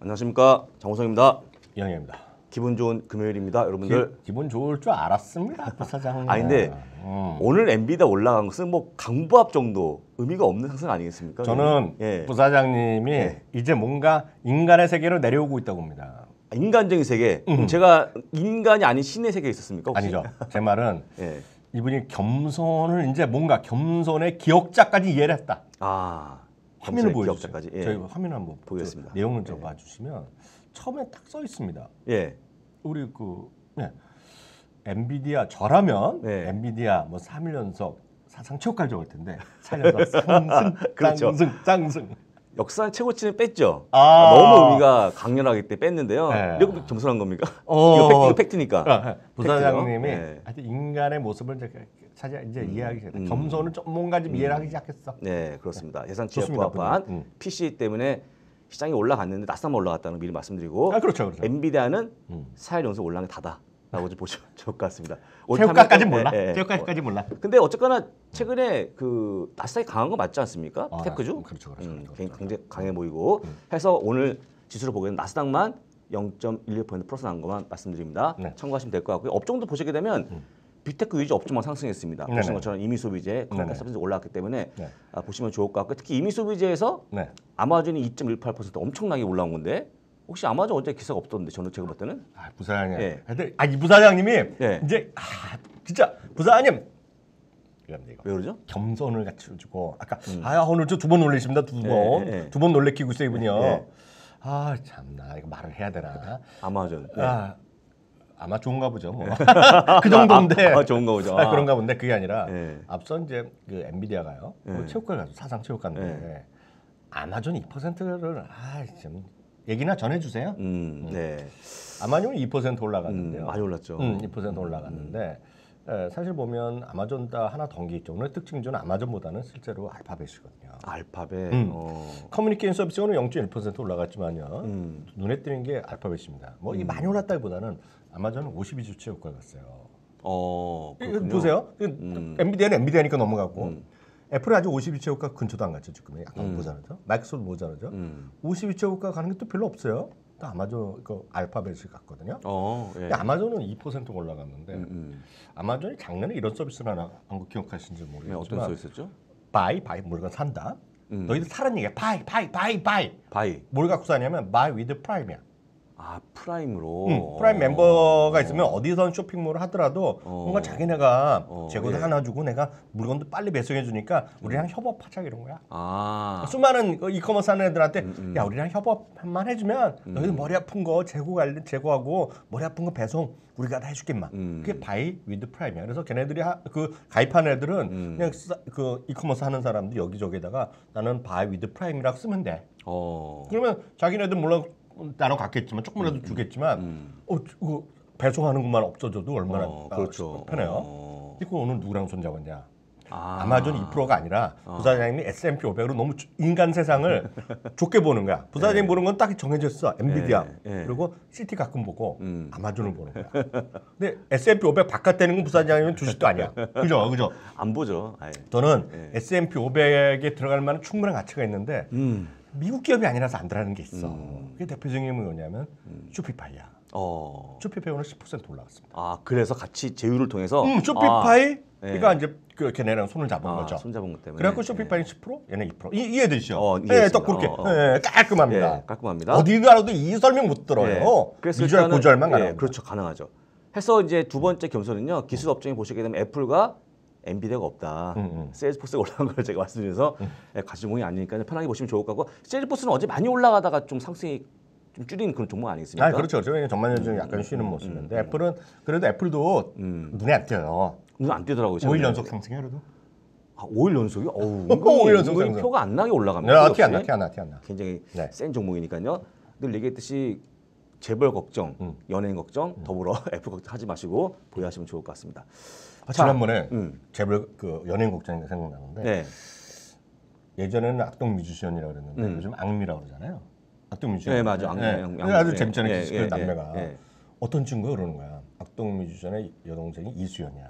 안녕하십니까, 장호성입니다. 이영입니다. 기분 좋은 금요일입니다, 여러분들. 기분 좋을 줄 알았습니다, 부사장님. 근데 오늘 엔비디아 올라간 것은 뭐 강보합 정도 의미가 없는 상승 아니겠습니까? 저는 예. 부사장님이 이제 뭔가 인간의 세계로 내려오고 있다고 봅니다. 인간적인 세계. 그럼 제가 인간이 아닌 신의 세계에 있었습니까? 혹시? 아니죠. 제 말은 예. 이분이 겸손을 이제 뭔가 겸손의 기억자까지 이해를 했다. 화면을 보여주세요. 기억자까지. 예. 저희 화면 한번 보겠습니다. 내용을 좀 봐주시면 처음에 딱 써 있습니다. 예. 우리 엔비디아 저라면 네. 엔비디아 뭐 3일 연속 사상 최고까지 올 텐데 4일 연속 상승, 그렇죠. 상승. 역사 최고치는 뺐죠. 아. 너무 의미가 강렬하기 때문에 뺐는데요. 네. 이거 겸손한 겁니까? 이거 팩트니까. 부사장님이 네. 하여튼 인간의 모습을 이제 이해하기 시작했다. 겸손을 좀 뭔가 좀 이해를 하기 시작했어. 네, 그렇습니다. 예상치에 좋습니다, 부합한 PC 때문에 시장이 올라갔는데 나스닥만 올라갔다는 걸 미리 말씀드리고 그렇죠. 엔비디아는 4일 연속 올라간 게 다다라고 좀 보시면 좋을 것 같습니다. 최고가까지 몰라. 네, 네. 최고가까지 몰라. 근데 어쨌거나 최근에 그 나스닥이 강한 거 맞지 않습니까? 테크주? 그렇죠. 굉장히 강해 보이고 해서 오늘 지수를 보게 되면 나스닥만 0.11% 플러스 난 것만 말씀드립니다. 네. 참고하시면 될 것 같고요. 업종도 보시게 되면 빅테크 위주 업종만 상승했습니다. 네네. 보시는 것처럼 이미소비재, 컴퓨터 서비스 올라왔기 때문에 네. 보시면 좋을 것 같고 특히 이미소비재에서 네. 아마존이 2.18% 엄청나게 올라온 건데 혹시 아마존 어제 기사가 없던데 제가 봤을 때는 부사장님. 예. 하여튼 이 부사장님이 예. 이제 진짜 부사장님. 왜 그러죠? 겸손을 갖춰주고 아까 오늘 저 두 번 놀리십니다. 두 번. 예. 두 번 놀래키고 있어요, 이분이요. 예. 참나 이거 말을 해야 되나? 아마존. 아마 좋은가 보죠. 뭐. 그 정도인데. 좋은가 보죠. 그런가 본데 그게 아니라 예. 앞선 이제 그 엔비디아가요. 체육관 가서 사상 체육관인데 아마존 2%를 좀 얘기나 전해주세요. 네. 아마존이 2% 올라갔는데요. 많이 올랐죠. 2% 올라갔는데 사실 보면 아마존 하나 덩기 있죠. 오늘 특징 중 아마존보다는 실제로 알파벳이거든요. 알파벳. 커뮤니케이션 서비스는 0.1% 올라갔지만요. 눈에 띄는 게 알파벳입니다. 뭐 이 많이 올랐다기보다는 아마존은 52주째 효과가 갔어요. 보세요. 엔비디아는 엔비디아니까 넘어가고 애플은 아직 52주째 효과 근처도 안 갔죠. 지금 약간 모자라죠. 마이크로소프트 모자라죠. 52주째 효과 가는 게 또 별로 없어요. 또 아마존 알파벳이 갔거든요. 예. 아마존은 2% 올라갔는데 아마존이 작년에 이런 서비스를 하나 한국 기억하시는지 모르겠지만 어떤 서비스였죠? 바이 물건 산다. 너희들 사는 얘기야. 바이. 뭘 갖고 사냐면 buy with prime이야. 프라임으로. 프라임 멤버가 있으면 어디선 쇼핑몰을 하더라도 뭔가 자기네가 재고도 하나 주고 내가 물건도 빨리 배송해 주니까 우리랑 협업하자 이런 거야. 수많은 이커머스 하는 애들한테 야 우리랑 협업만 해주면 너희들 머리 아픈 거 재고하고 머리 아픈 거 배송 우리가 다 해줄게 막. 그게 바이 위드 프라임이야. 그래서 걔네들이 가입한 애들은 그냥 그 이커머스 하는 사람들 여기저기에다가 나는 바이 위드 프라임이라고 쓰면 돼. 그러면 자기네들 물론 나눠 갖겠지만 조금이라도 주겠지만 배송하는 것만 없어져도 얼마나 그렇죠. 편해요. 이거 오늘 누구랑 손잡았냐? 아마존 2%가 아니라 부사장님이 S&P 500으로 너무 인간 세상을 좋게 보는 거야. 부사장님 보는 건 딱 정해져 있어. 엔비디아 그리고 CT 가끔 보고 아마존을 보는 거야. 근데 S&P 500 바깥되는 건 부사장님은 주식도 아니야. 그죠? 안 보죠. 저는 S&P 500에 들어갈 만한 충분한 가치가 있는데 미국 기업이 아니라서 안 들어가는 게 있어. 그게 대표적인 게 뭐냐면 쇼피파이야. 쇼피파이 오늘 10% 올라갔습니다. 그래서 같이 제휴를 통해서 쇼피파이 그러니까 이제 걔네랑 손을 잡은 거죠. 손 잡은 것 때문에. 그래갖고 쇼피파이는 10%, 얘네 2%. 이해되시죠? 이해했습니다. 딱 그렇게 깔끔합니다. 깔끔합니다. 어디 가도 이 설명 못 들어요. 그래서 미주알 고주알만 가능. 그렇죠, 가능하죠. 해서 이제 두 번째 겸손은요. 기술 업종에 보시게 되면 애플과 엔비디아가 없다. 세일즈포스가 올라간 걸 제가 말씀드려서 가시공이 아니니까 편하게 보시면 좋을 것 같고 세일즈포스는 어제 많이 올라가다가 좀 상승이 좀 줄인 그런 종목 아니겠습니까? 그렇죠. 저희는 전반적으로 약간 쉬는 모습인데 애플은 그래도 애플도 눈에 안 띄어요. 눈에 안 띄더라고요. 5일 연속 상승해요, 그래도. 5일 연속이요? 5일 연속 상승. 표가 안 나게 올라갑니다. 티 안 나. 굉장히 센 종목이니까요. 늘 얘기했듯이 재벌 걱정, 연예인 걱정, 더불어 애플 걱정 하지 마시고 보유하시면 좋을 것 같습니다. 지난번에 재벌 연예인 걱정이 생각나는데 예전에는 악동 뮤지션이라고 그랬는데 요즘 악미라고 그러잖아요. 악동 뮤지션. 네, 맞아. 아주 재밌잖아요. 그 남매가. 어떤 친구가 그러는 거야. 악동 뮤지션의 여동생이 이수연이야.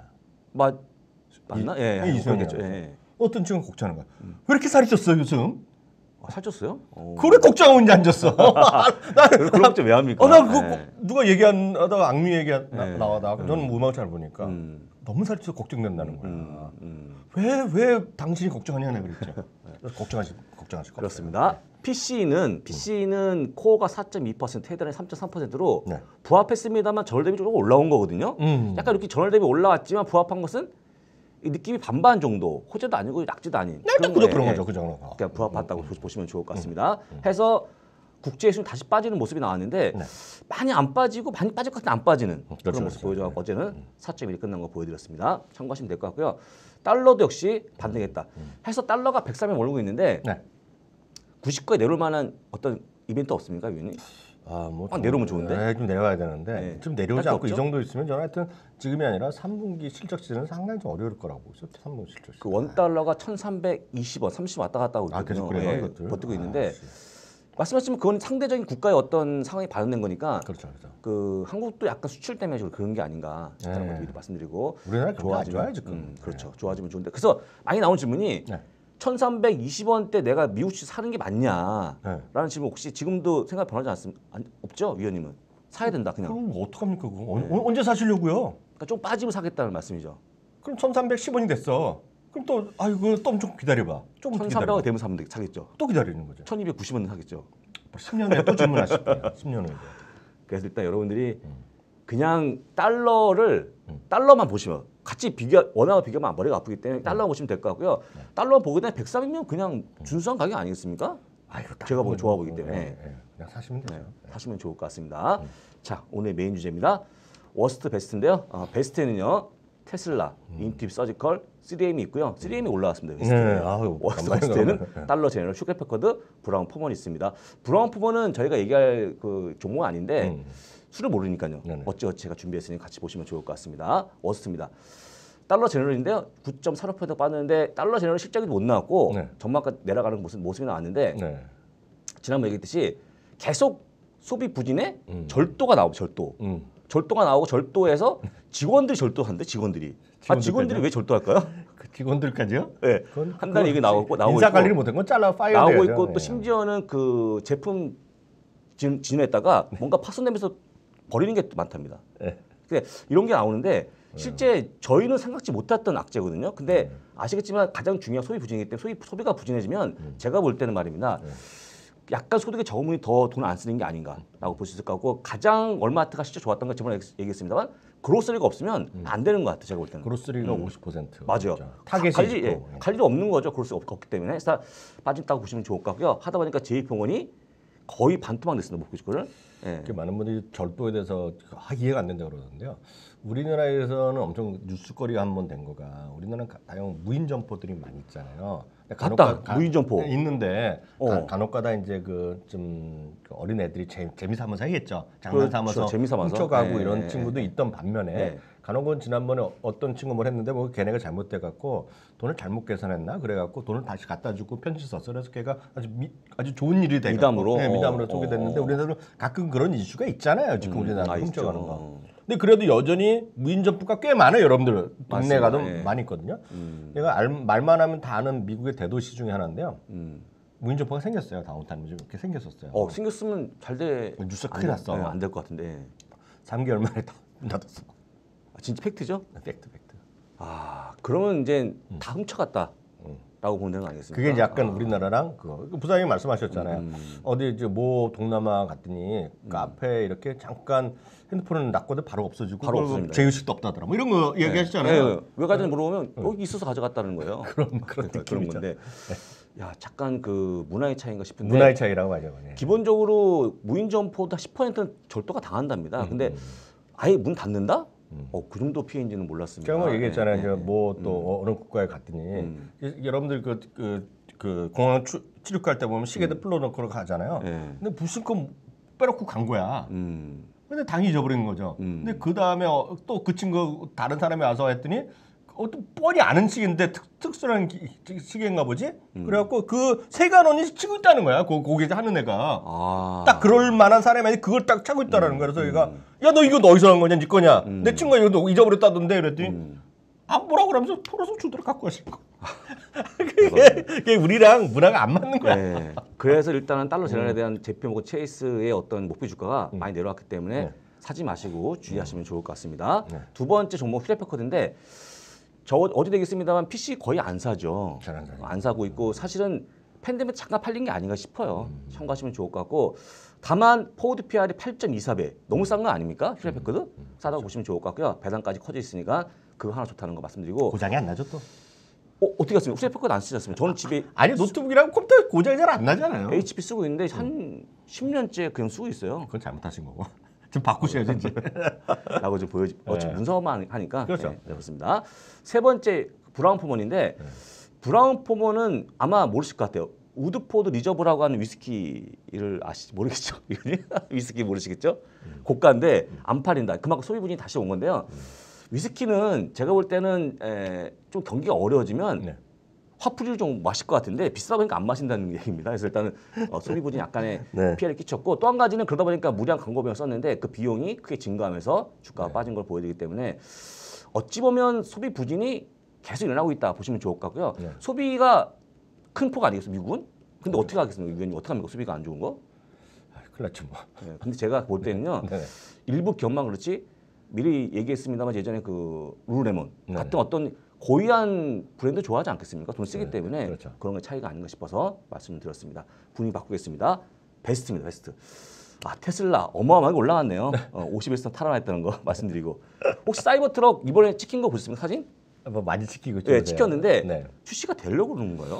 맞나? 이수연이죠. 어떤 친구가 곡자는 거야. 왜 이렇게 살이 쪘어 요즘? 살쪘어요? 그래 걱정하고 이제 앉았어. 그런 걱정 왜 합니까? 나 그거 누가 얘기하다가 악뮤 나와다. 저는 음악 잘 보니까 너무 살쪄서 걱정된다는 거야. 왜 당신이 걱정하냐 그랬죠. 걱정하실 거 그렇습니다. PC는 코어가 4.2%, 헤드라인 3.3%로 네. 부합했습니다만 전월 대비 조금 올라온 거거든요. 약간 이렇게 전월 대비 올라왔지만 부합한 것은 이 느낌이 반반 정도, 호재도 아니고 낙지도 아닌 그런 거죠, 그죠? 그냥 부합했다고 보시면 좋을 것 같습니다. 해서 국제 수준 다시 빠지는 모습이 나왔는데 네. 많이 안 빠지고 많이 빠질 것 같은데 안 빠지는 그런 그렇죠, 모습 그렇죠. 보여줘서 어제는 4.1이 끝난 거 보여드렸습니다. 참고하시면 될 것 같고요. 달러도 역시 반등했다. 해서 달러가 103에 몰고 있는데 네. 90까지 내려올 만한 어떤 이벤트 없습니까, 위원님? 뭐 내려오면 좋은데? 네, 좀 내려와야 되는데 네. 좀 내려오지 딱히 않고 이 없죠? 정도 있으면 저는 하여튼 지금이 아니라 3분기 실적 시즌은 상당히 좀 어려울 거라고 보고 있어요. 3분기 실적 시즌. 그 원달러가 1,320원, 30 왔다 갔다 하고 있거든요. 계속 그래요, 예, 이것들? 버티고 있는데 말씀하시면 그건 상대적인 국가의 어떤 상황이 반영된 거니까 그렇죠. 그 한국도 약간 수출 때문에 좀 그런 게 아닌가 싶다는 것도 미리 말씀드리고 우리나라 좋아요 지금. 그렇죠. 좋아지면 좋은데 그래서 많이 나온 질문이 1,320원대 내가 미국 주식 사는 게 맞냐라는 질문 혹시 지금도 생각 변하지 없죠, 위원님은? 사야 된다 그냥. 그럼 어떡합니까 그거? 언제 사시려고요? 그러니까 좀 빠지면 사겠다는 말씀이죠. 그럼 1,310원이 됐어. 그럼 또 아이고 좀 기다려봐. 조금 1,300원 되면 사겠죠. 또 기다리는 거죠. 1,290원 사겠죠. 10년 후에 또 질문하실 거예요. 10년 후에. 그래서 일단 여러분들이 그냥 달러만 보시면 같이 원화와 비교하면 머리가 아프기 때문에 달러만 보시면 될 것 같고요. 달러만 보게 되면 103이면 그냥 준수한 가격 아니겠습니까? 제가 보기 좋아 보기 때문에 그냥 사시면 되죠. 사시면 좋을 것 같습니다. 자, 오늘 메인 주제입니다. 워스트 베스트인데요. 베스트는요. 테슬라, 인투 서지컬, 3M이 있고요. 3M이 올라왔습니다. 베스트는 달러 제너럴, 슈퍼 패커드, 브라운 포먼이 있습니다. 브라운 포먼은 저희가 얘기할 그 종목은 아닌데 수를 모르니까요. 어찌어찌 제가 준비했으니 같이 보시면 좋을 것 같습니다. 워스트입니다. 달러 제너럴인데요. 9.45% 빠졌는데 달러 제너럴 실적이 못 나왔고 전망가 내려가는 모습이 나왔는데 지난번 얘기했듯이 계속 소비 부진에 절도가 나오고 절도가 나오고 절도해서 직원들이 절도한대 직원들이 왜 절도할까요? 그 직원들까지요? 네. 한 달에 이게 나오고 인사 관리를 못한 건 잘라 파이어 나오고 있고 또 심지어는 그 제품 진행했다가 뭔가 파손되면서 버리는 게 많답니다. 근데 이런 게 나오는데 실제 저희는 생각지 못했던 악재거든요. 근데 아시겠지만 가장 중요한 소비 부진이기 때문에 소비가 부진해지면 제가 볼 때는 말입니다. 약간 소득이 적은 분이 더 돈을 안 쓰는 게 아닌가라고 볼 수 있을 것 같고 가장 월마트가 실제 좋았던 걸 저번에 얘기했습니다만 그로서리가 없으면 안 되는 것 같아요. 제가 볼 때는. 그로서리가 50%. 맞아요. 타겟이 있고. 갈 일이 없는 거죠. 그로서리가 없기 때문에. 그래서 빠진다고 보시면 좋을 것 같고요. 하다 보니까 제이평원이 거의 반토막 냈습니다. 목표 주가를. 많은 분들이 절도에 대해서 이해가 안 된다고 그러는데요. 우리나라에서는 엄청 뉴스거리가 한번 된 거가 우리나라는 다양한 무인 점포들이 많이 있잖아요. 무인 점포 있는데 간혹가다 이제 좀 어린 애들이 재미 삼아서 하겠죠. 장난 삼아서 훔쳐가고 이런 친구도 있던 반면에 간혹은 지난번에 어떤 친구 뭘 했는데 뭐 걔네가 잘못돼 갖고 돈을 잘못 계산했나 그래갖고 돈을 다시 갖다 주고 편지 썼어. 그래서 걔가 아주 좋은 일이 되고 미담으로 소개됐는데 우리나라도 가끔 그런 이슈가 있잖아요. 지금 우리나라 훔쳐가는 거. 근데 그래도 여전히 무인 점포가 꽤 많아요. 여러분들 동네 가도 많이 있거든요. 내가 말만 하면 다 아는 미국의 대도시 중에 하나인데요. 무인 점포가 생겼어요. 다운타운에 이렇게 생겼었어요. 생겼으면 잘 돼. 뉴스 크게 났어. 안 될 것 같은데. 3개월 만에 다 닫았어. 진짜 팩트죠? 팩트. 그러면 이제 다 훔쳐갔다. 라고 보는 거 아니겠습니까? 그게 약간 우리나라랑 부장님 말씀하셨잖아요. 어디 이제 뭐 동남아 갔더니 카페 이렇게 잠깐 핸드폰을 놨거든 바로 없어지고 바로 없어집니다. 제휴식도 없다더라. 뭐 이런 거 얘기하시잖아요. 왜 가져니 물어보면 여기 있어서 가져갔다는 거예요. 그런 건데. 야, 잠깐 그 문화의 차이인가 싶은데. 문화의 차이라고 하죠. 기본적으로 무인 점포다 10%는 절도가 당한답니다. 근데 아예 문 닫는다? 그 정도 피해인지는 몰랐습니다. 제가 뭐 얘기했잖아요. 뭐 또 어느 국가에 갔더니 여러분들 그 공항 출입할 때 보면 시계도 풀어놓고 가잖아요. 근데 무슨 거 빼놓고 간 거야. 근데 당연히 잊어버린 거죠. 근데 그 다음에 또 그 친구 다른 사람이 와서 했더니 어떤 뻔히 아는 시계인데 특수한 시계인가 보지? 그래갖고 그 세관원이 치고 있다는 거야. 거기 하는 애가. 딱 그럴 만한 사람이 그걸 딱 차고 있다라는 거야. 그래서 얘가 야 너 이거 어디서 한 거냐? 네 거냐? 내 친구가 이거 잊어버렸다던데 그랬더니 안 보라 그러면서 풀어서 주더라 갖고 가실 거. 그게 우리랑 문화가 안 맞는 거야. 네. 그래서 일단은 달러 재단에 대한 제표모건 체이스의 어떤 목표 주가가 많이 내려왔기 때문에 네. 사지 마시고 주의하시면 좋을 것 같습니다. 네. 두 번째 종목 휴대패커드인데 저 어디 되겠습니다만 PC 거의 안 사죠. 잘 안 사죠. 안 사고 있고 사실은 팬데믹 잠깐 팔린 게 아닌가 싶어요. 참고하시면 좋을 것 같고 다만 포워드 PR이 8.24배 너무 싼 거 아닙니까? 휴대패커드 싸다고 보시면 좋을 것 같고요. 배당까지 커져 있으니까 그거 하나 좋다는 거 말씀드리고 고장이 안 나죠 또. 어떻게 하십니까? 휴대패커드 안 쓰셨습니까? 저는 집에 아니 노트북이랑 컴퓨터 고장이 잘 안 나잖아요. HP 쓰고 있는데 한 10년째 그냥 쓰고 있어요. 그건 잘못하신 거고. 좀 바꾸셔야죠 이제. 라고 좀 보여지. 어차피 문서만 하니까. 그렇죠. 네, 그렇습니다. 세 번째 브라운 포먼인데 브라운 포먼은 아마 모르실 것 같아요. 우드포드 리저브라고 하는 위스키를 모르겠죠? 위스키 모르시겠죠? 고가인데 안 팔린다. 그만큼 소비 분이 다시 온 건데요. 위스키는 제가 볼 때는 좀 경기가 어려워지면 네. 화풀이를 좀 마실 것 같은데 비싸다 보니까 안 마신다는 얘기입니다. 그래서 일단은 소비 부진이 약간의 네. 피해를 끼쳤고 또 한 가지는 그러다 보니까 무리한 광고 비용을 썼는데 그 비용이 크게 증가하면서 주가가 빠진 걸 보여드리기 때문에 어찌 보면 소비 부진이 계속 일어나고 있다 보시면 좋을 것 같고요. 네. 소비가 큰 폭 아니겠어요, 미국은? 근데 어떻게 하겠습니까, 위원님? 어떻게 합니까, 소비가 안 좋은 거? 큰일 났죠 뭐. 네, 근데 제가 볼 때는요, 네. 일부 기업만 그렇지 미리 얘기했습니다만 예전에 그 룰레몬 네. 같은 어떤 고위한 브랜드 좋아하지 않겠습니까? 돈 쓰기 네, 때문에 그렇죠. 그런 게 차이가 아닌가 싶어서 말씀을 드렸습니다. 분위기 바꾸겠습니다. 베스트입니다, 베스트. 아, 테슬라 어마어마하게 올라갔네요. 51선 탈환했다는 거 말씀드리고 혹시 사이버트럭 이번에 찍힌 거 보셨습니까, 사진? 뭐 많이 찍히고 있죠. 네, 찍혔는데 네. 출시가 되려고 그러는 거예요?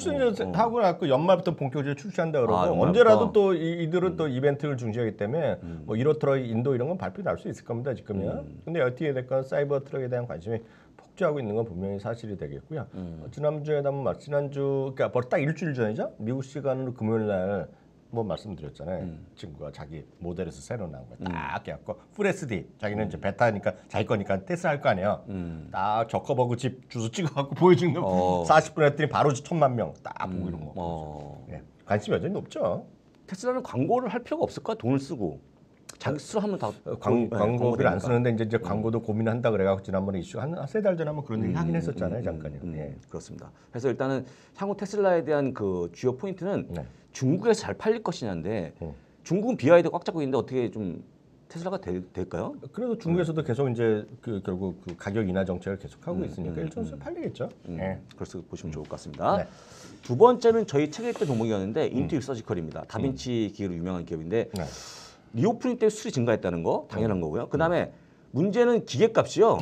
출시하고 나고 연말부터 본격적으로 출시한다 그러고 연말부터? 언제라도 또 이들은 또 이벤트를 중시하기 때문에 뭐 이로트럭 인도 이런 건 발표 날 수 있을 겁니다 지금요. 근데 어떻게 될건 사이버 트럭에 대한 관심이 폭주하고 있는 건 분명히 사실이 되겠고요. 지난주에도 한번 지난주 그러니까 벌써 딱 일주일 전이죠. 미국 시간으로 금요일 날 뭐 말씀드렸잖아요. 친구가 자기 모델에서 새로 나온 거 딱 해갖고 풀SD 자기는 이제 베타니까 자기 거니까 테스트 할 거 아니에요. 딱 저커버그 집 주소 찍어갖고 보여준 거 40분 했더니 바로 1,000만 명 딱 보고 이런 거. 네. 관심이 여전히 높죠. 테슬라는 광고를 할 필요가 없을까? 돈을 쓰고 자기 스스로 하면 다 광고비를 안 쓰는데 이제 광고도 고민한다 그래가지고 지난번에 이슈 한 세 달 전에 한번 그런 얘기 하긴 했었잖아요 잠깐요. 예. 그렇습니다. 그래서 일단은 향후 테슬라에 대한 그 주요 포인트는 네. 중국에서 잘 팔릴 것이냐인데 중국은 BYD 꽉 잡고 있는데 어떻게 좀 테슬라가 될까요? 그래도 중국에서도 계속 이제 결국 그 가격 인하 정책을 계속하고 있으니까 일정수로 팔리겠죠. 예. 그래서 보시면 좋을 것 같습니다. 네. 두 번째는 저희 책에 있던 종목이었는데 인투 서지컬입니다. 다빈치 기계로 유명한 기업인데 네. 리오프닝 때 수출이 증가했다는 거 당연한 거고요. 그다음에 문제는 기계값이요.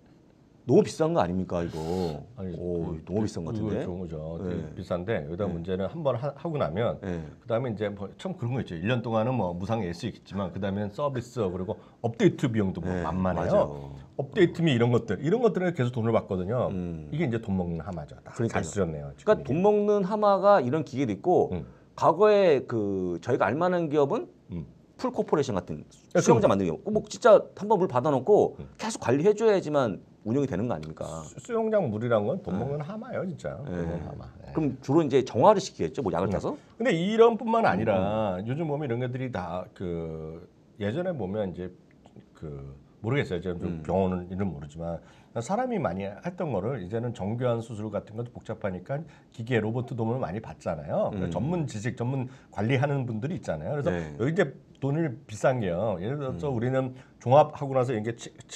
너무 비싼 거 아닙니까 이거? 아니, 너무 비싼 것 같은데. 좋은 거죠. 네. 비싼데 여기다 문제는 한번 하고 나면 네. 그다음에 이제 뭐 참 그런 거 있죠. 1년 동안은 뭐 무상에 낼 수 있겠지만 그다음엔 서비스 그리고 업데이트 비용도 뭐 네, 만만해요. 맞아요. 업데이트미 이런 것들에 계속 돈을 받거든요. 이게 이제 돈 먹는 하마죠. 잘 쓰셨네요. 지금 그러니까 돈 먹는 하마가 이런 기계도 있고 과거에 그 저희가 알만한 기업은 풀 코퍼레이션 같은 수영자 만드는 기업. 뭐 진짜 한번 물 받아놓고 계속 관리해줘야지만 운영이 되는 거 아닙니까? 수영장 물이란 건 돈 먹는 하마예요, 진짜. 돈 먹는 하마. 네. 그럼 주로 이제 정화를 시키겠죠, 뭐 약을 타서? 근데 이런뿐만 아니라 요즘 보면 이런 것들이 다 그 예전에 보면 이제 그 모르겠어요. 제가 좀 병원은 이름 모르지만 사람이 많이 했던 거를 이제는 정교한 수술 같은 것도 복잡하니까 기계 로봇 도움을 많이 받잖아요. 전문 지식, 전문 관리하는 분들이 있잖아요. 그래서 네. 여기 이제 돈을 비싼 게요. 예를 들어서 우리는 종합하고 나서 이게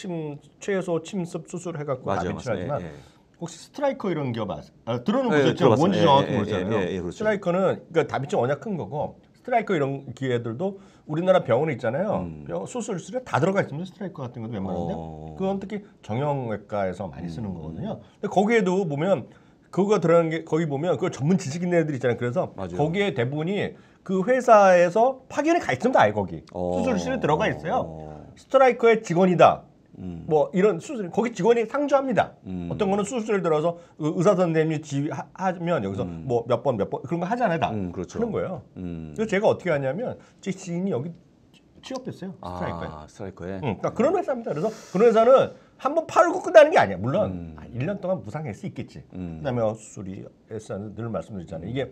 최소 침습 수술 해갖고 다빈치를 하지만 혹시 스트라이커 이런 기업 들어는 보셨죠? 뭔지 정확히 모르잖아요. 그렇죠. 스트라이커는 그러니까 다빈치 워낙 큰 거고 스트라이커 이런 기계들도 우리나라 병원에 있잖아요. 수술실에 다 들어가 있습니다. 스트라이커 같은 것도 웬만한데 그건 특히 정형외과에서 많이 쓰는 거거든요. 근데 거기에도 보면 그거가 들어가는 게 거기 보면 그 전문 지식 있는 애들 있잖아요. 그래서 맞아요. 거기에 대부분이 그 회사에서 파견에 가 있습니다. 아예 거기 수술실에 들어가 있어요. 스트라이커의 직원이다. 뭐 이런 수술 거기 직원이 상주합니다. 어떤 거는 수술을 들어서 의사 선생님이 지휘하면 여기서 뭐 몇 번 그런 거 하잖아요. 다 그렇죠. 그런 거예요. 그래서 제가 어떻게 하냐면 제 지인이 여기 취업됐어요. 스트라이커에. 스트라이커에. 그러니까 그런 회사입니다. 그래서 그런 회사는 한번 팔고 끝나는 게 아니야. 물론 1년 동안 무상할 수 있겠지. 그다음에 수술이 늘 말씀드렸잖아요. 이게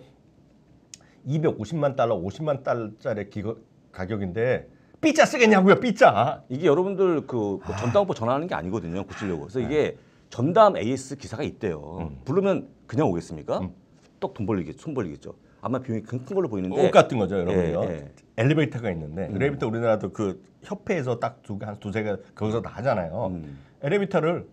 250만 달러, 50만 달러짜리 가격인데 삐짜 쓰겠냐고요, 삐짜. 이게 여러분들 그 전당포 전화하는 게 아니거든요. 고치려고. 그래서 이게 전담 AS 기사가 있대요. 부르면 그냥 오겠습니까? 또 돈 벌리겠죠. 손 벌리겠죠. 아마 비용이 큰 걸로 보이는데 똑같은 거죠, 여러분요. 예. 엘리베이터가 있는데 엘리베이터 우리나라도 그 협회에서 딱 한 두세 개 거기서 다 하잖아요. 엘리베이터를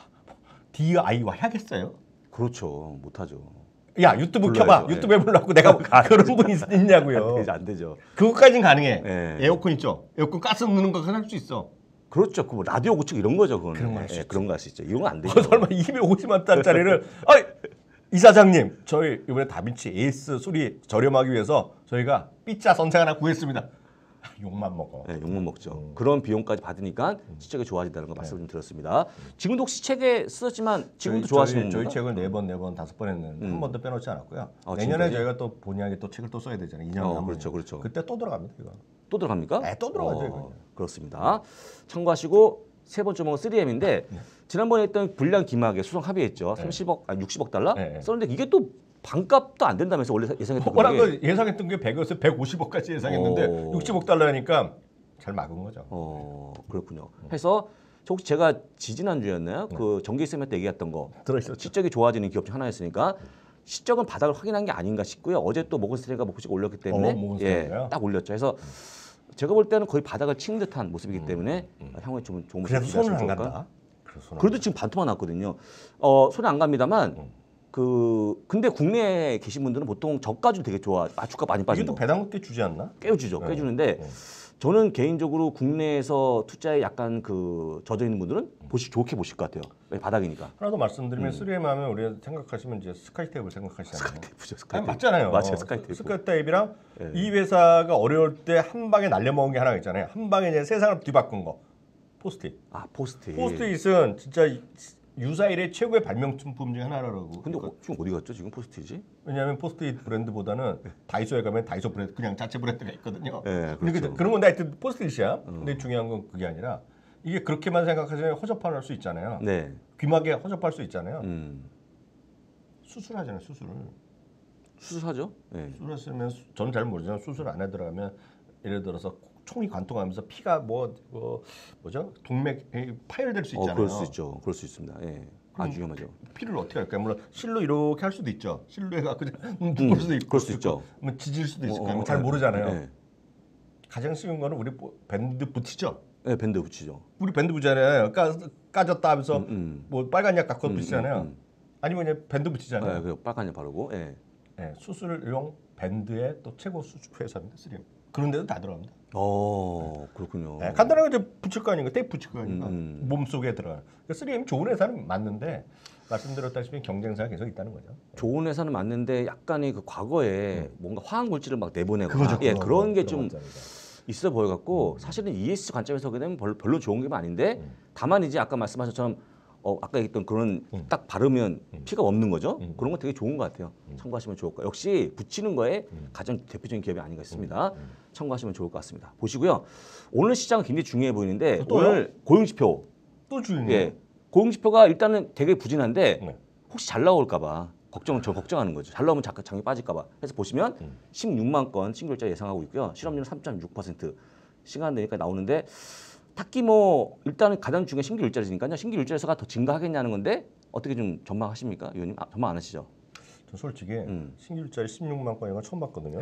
DIY 하겠어요? 그렇죠. 못하죠. 야 유튜브 불러야죠. 켜봐. 유튜브에 불러갖고 내가 그런 분이 있냐고요. 안 되죠. 그것까지는 가능해. 예. 에어컨 있죠. 에어컨 가스 넣는 거 할 수 있어. 그렇죠. 그 뭐 라디오 고치고 이런 거죠. 그건. 그런 거 할 수 있죠. 그런 거 할 수 있죠. 이런 건 안 되죠. 설마 250만 원짜리를 아이 이사장님 저희 이번에 다빈치 에이스 소리 저렴하기 위해서 저희가 삐짜 선생 하나 구했습니다. 욕만 먹어. 네, 욕만 먹죠. 그런 비용까지 받으니까 시책이 좋아진다는 거 말씀을 좀 드렸습니다. 지금도 혹시 책에 쓰셨지만 지금도 좋아하시는 저희 건가? 책을 4번, 5번 했는데 한 번도 빼놓지 않았고요. 아, 내년에 지금까지? 저희가 또 본의하게 또 책을 또 써야 되잖아요. 2년에 한 번. 그렇죠, 그렇죠. 그때 또 들어갑니다. 이거. 또 들어갑니까? 네, 또 들어가죠, 이거. 그렇습니다. 참고하시고 세 번째 목은 3M인데 지난번에 했던 불량 기막에 수성 합의했죠. 30억, 아니 60억 달러 네. 썼는데 이게 또 반값도 안 된다면서 원래 예상했던 뭐라고 금액이. 예상했던 게 100에서 150억까지 예상했는데 오. 60억 달러니까 잘 막은 거죠. 그렇군요. 해서 저 혹시 제가 지지난주였나요? 그 정기쌤 때 얘기했던 거 들어있었죠. 실적이 좋아지는 기업 중 하나였으니까 실적은 바닥을 확인한 게 아닌가 싶고요. 어제 또 모건스탠리가 목소리가 올렸기 때문에 모건스탠리가요? 딱 올렸죠. 그래서 제가 볼 때는 거의 바닥을 친 듯한 모습이기 때문에 향후에 좀 좋은 모습을 그래서 손을 안 기대하시면 좋을까? 간다. 그래서 손을 그래도 지금 반토막 났거든요. 손에 안 갑니다만 근데 국내에 계신 분들은 보통 저가주 되게 좋아. 주가 많이 이게 빠진 또 거. 배당국게 주지 않나? 깨주죠. 깨주는데 저는 개인적으로 국내에서 투자에 약간 그 젖어 있는 분들은 좋게 보실 것 같아요. 왜 바닥이니까. 하나 더 말씀드리면 3M 하면 우리가 생각하시면 이제 스카이테이프를 생각하시잖아요. 스카이테이프죠. 아니, 스카이테이프. 맞잖아요. 맞아요. 스카이테이프. 스카이테이프랑 이 회사가 어려울 때 한 방에 날려먹은 게 하나 있잖아요. 한 방에 이제 세상을 뒤바꾼 거. 포스트잇. 포스트잇. 포스트잇은 진짜 유사일의 최고의 발명품 중에 하나라고. 근데 지금 어디 갔죠? 지금 포스트잇이? 왜냐하면 포스트잇 브랜드보다는 다이소에 가면 다이소 브랜드 그냥 자체 브랜드가 있거든요. 네, 근데 그렇죠. 그런 건데 하여튼 포스트잇이야. 근데 중요한 건 그게 아니라 이게 그렇게만 생각하시면 허접할 수 있잖아요. 네. 귀마개 허접할 수 있잖아요. 수술하잖아요. 수술을. 수술하죠? 네. 수술했으면 저는 잘 모르지만 수술 안에 들어가면 예를 들어서 총이 관통하면서 피가 뭐죠? 동맥에 파열될 수 있잖아요. 그럴 수 있죠. 그럴 수 있습니다. 예. 아주 위험하죠. 피를 어떻게 할까요? 물론 실로 이렇게 할 수도 있죠. 실로 해갖고 누를 수도 있고, 그럴 수 있죠. 뭐 지질 수도 있을 거예요. 잘 모르잖아요. 네. 가장 쉬운 거는 우리 밴드 붙이죠. 네, 밴드 붙이죠. 우리 밴드 붙이잖아요. 까졌다 하면서 뭐 빨간 약 갖고 붙이잖아요. 아니면 그냥 밴드 붙이잖아요. 네, 그 빨간 약 바르고. 예. 네, 수술용 밴드의 또 최고 수출 회사입니다. 3M. 그런 데도 다 들어갑니다. 그렇군요. 네, 간단하게 이제 붙일 거 아닌가, 테이프 붙일 거 아닌가, 몸 속에 들어가. 3M 좋은 회사는 맞는데 말씀드렸다시피 경쟁사가 계속 있다는 거죠. 좋은 회사는 맞는데 약간의 그 과거에 뭔가 화학 물질을 막 내보내고 그거죠, 그런 게 좀 맞습니다. 있어 보여갖고 사실은 ESG 관점에서 보게 되면 별로 좋은 게 아닌데 다만 이제 아까 말씀하신 것처럼 아까 얘기했던 그런 딱 바르면 피가 없는 거죠. 그런 거 되게 좋은 것 같아요. 참고하시면 좋을 것 같아요. 역시 붙이는 거에 가장 대표적인 기업이 아닌가 싶습니다. 참고하시면 좋을 것 같습니다. 보시고요. 오늘 시장은 굉장히 중요해 보이는데 오늘 고용지표. 또 주인이에요. 예. 고용지표가 일단은 되게 부진한데 네. 혹시 잘 나올까 봐 걱정하는 거죠. 잘 나오면 장이 빠질까 봐. 그래서 보시면 16만 건 신규일자 예상하고 있고요. 실업률은 3.6%. 시간 되니까 나오는데 딱히 뭐 일단은 가장 중요한 신규 일자리니까요. 신규 일자리수가 더 증가하겠냐는 건데 어떻게 좀 전망하십니까, 의원님? 전망 안 하시죠? 저 솔직히 신규일자리 16만 건인 건 처음 봤거든요.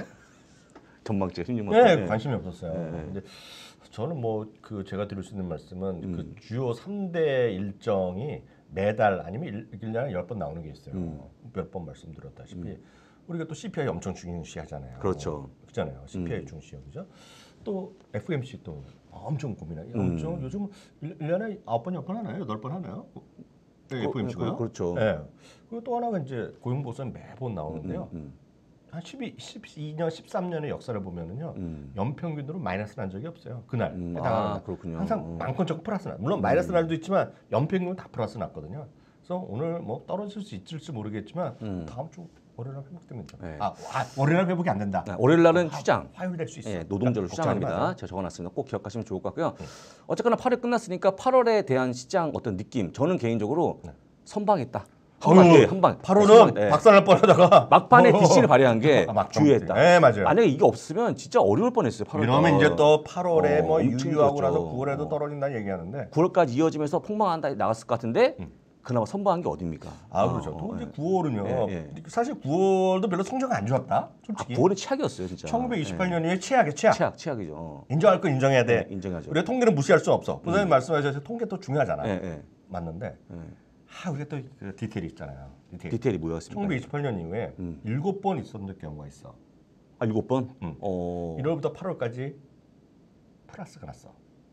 전망치가 16만 네, 건. 관심이 없었어요. 근데 저는 뭐 제가 드릴 수 있는 말씀은 그 주요 3대 일정이 매달 아니면 1년에 10번 나오는 게 있어요. 몇 번 말씀드렸다시피 우리가 또 CPI 엄청 중요시하잖아요. 그렇죠. 그렇잖아요. CPI 중시요, 그죠? 또 FMC 또 엄청 고민해요. 엄청 요즘 1년에 9번, 10번 하나요? 8번 하나요? 네, FMC가요? 그렇죠. 네. 그리고 또 하나가 이제 고용보선 매번 나오는데요. 한 12년, 13년의 역사를 보면은요, 연평균으로 마이너스 난 적이 없어요. 그날 해당하는 그렇군요. 항상 많건 적건 플러스 나. 물론 마이너스 날도 있지만 연평균은 다 플러스 났거든요. 그래서 오늘 뭐 떨어질 수 있을지 모르겠지만 다음 주 월요일 날 회복됩니다. 네. 월요일 날 회복이 안 된다. 월요일 날은 휴장. 화요일 될 수 있어요. 예, 노동절을 휴장합니다. 제가 적어놨습니다. 꼭 기억하시면 좋을 것 같고요. 어쨌거나 8월 끝났으니까 8월에 대한 시장 어떤 느낌. 저는 개인적으로 선방했다. 한방. 8월은 박살날 뻔하다가 막판에 DC를 발휘한 게 주의했다. 네, 맞아요. 만약에 이게 없으면 진짜 어려울 뻔했어요. 8월. 이러면 이제 또 8월에 뭐 엄청 유유하고 나서 힘들었죠. 9월에도 떨어진다는 얘기하는데 9월까지 이어지면서 폭망한다 나갔을 것 같은데 그나마 선방한 게 어딥니까? 그렇죠. 또 이제 9월은요. 사실 9월도 별로 성적이 안 좋았다. 솔직히. 9월은 최악이었어요, 진짜. 1928년 이후에 최악의 최악. 최악이죠. 인정할 건 인정해야 돼. 인정하죠. 우리가 통계는 무시할 수 없어. 부장님 말씀하셔서 통계 또 중요하잖아. 예. 맞는데. 우리가 또 그 디테일이 있잖아요. 디테일이 뭐였습니까? 1928년 이후에 7번 있었는 경우가 있어. 7번? 1월부터 8월까지 플러스가 났어.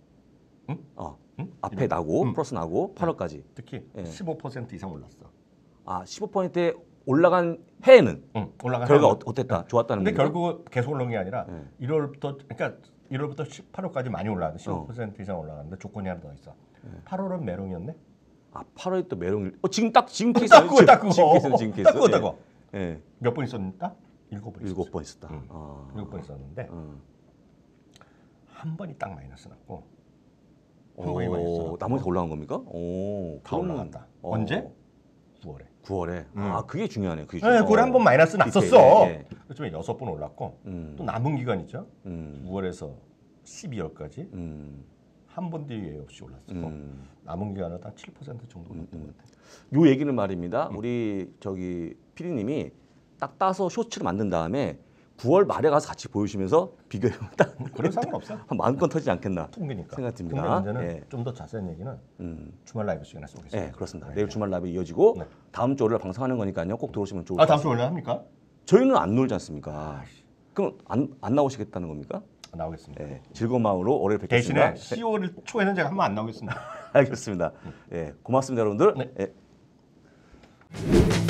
앞에 나고 플러스 나고 8월까지. 특히 15% 이상 올랐어. 15%에 올라간 해에는 올라간 결과 해에는. 어땠다? 좋았다는 근데 겁니까? 결국 계속 올라온 게 아니라 1월부터 8월까지 많이 올라갔는데 15% 이상 올라갔는데 조건이 하나 더 있어. 8월은 메롱이었네. 8월에 또 메롱. 지금 케이스. 딱 그거. 지금 케이스. 딱 그거. 예. 몇 번 있었는가? 7번 있었어. 7번 있었다. 7번 있었는데 한 번이 딱 마이너스 났고 나머지 올라간 겁니까? 다 올라갔다. 언제? 9월에. 9월에. 그게 중요하네요. 그게 네, 9월에 한 번 마이너스 났었어. 그렇지만 6번 올랐고 또 남은 기간 있죠. 9월에서 12월까지 한 번도 예외 없이 올랐고 남은 기간은 한 7% 정도 올랐던 것 같아요. 요 얘기는 말입니다. 우리 저기 PD님이 딱 따서 쇼츠를 만든 다음에 9월 말에 가서 같이 보여주시면서 비교해보면 딱 그런 상관없어요. 한 10,000건 터지지 않겠나 통계니까. 생각 듭니다. 통계 문제는 좀 더 자세한 얘기는 주말 라이브 시간에 쏘겠습니다. 네, 그렇습니다. 내일 주말 라이브 이어지고 다음 주 월요일 방송하는 거니까요. 꼭 들어오시면 좋을 것 다음 같습니다. 주 월요일 합니까? 저희는 안 놀지 않습니까? 그럼 안 나오시겠다는 겁니까? 나오겠습니다. 네, 즐거운 마음으로 월요일 뵙겠습니다. 대신에 10월 초에는 제가 한 번 안 나오겠습니다. 알겠습니다. 고맙습니다, 여러분들. 네. 예.